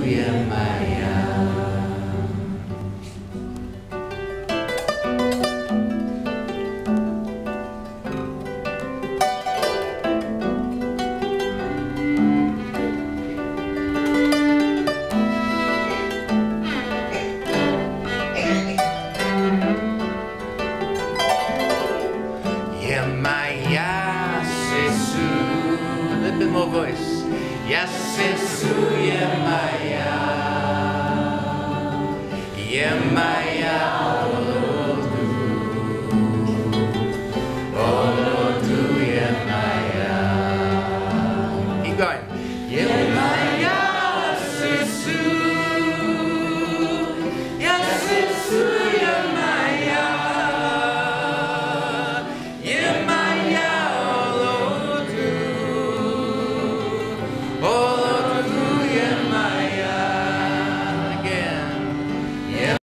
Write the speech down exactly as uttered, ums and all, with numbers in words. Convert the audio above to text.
Yemaya. Yemaya, Sesu, a little bit more voice. Yes, Sesu, Yemaya, Yemaya, Olodu, Olodu, Yemaya. Keep going. Yemaya.